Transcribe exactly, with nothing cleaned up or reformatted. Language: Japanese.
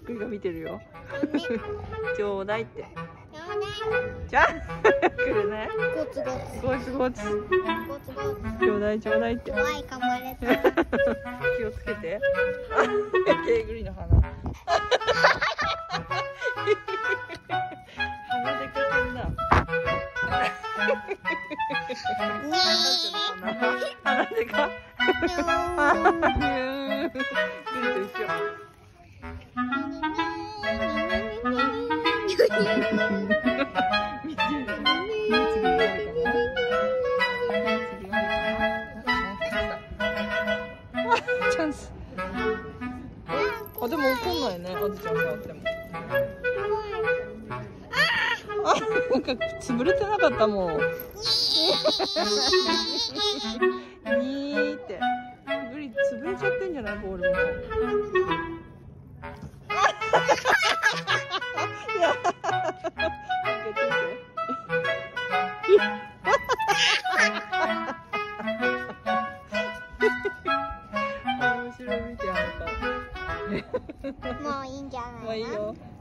グリが見てるよ。ちょうだいって。 ちょうだい。 じゃあ来るね。 ゴツゴツ。 ゴツゴツ。 ゴツゴツ。 ちょうだいちょうだいって。 怖い、噛まれた。 気をつけて。ケイグリの鼻。鼻でかけんな。鼻でか。グリと一緒。チャンス。あ、でも怒んないね、あずちゃん触っても。あ、なんか潰れてなかったもん。にーって。グリ潰れちゃってんじゃない、ボールも。面白いみたいな。 もういいんじゃないの？ もういいよ。